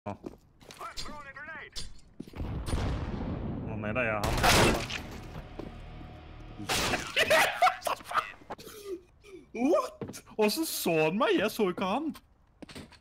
Moment, ja. What?! Åssen så han meg? Jeg så ikke han.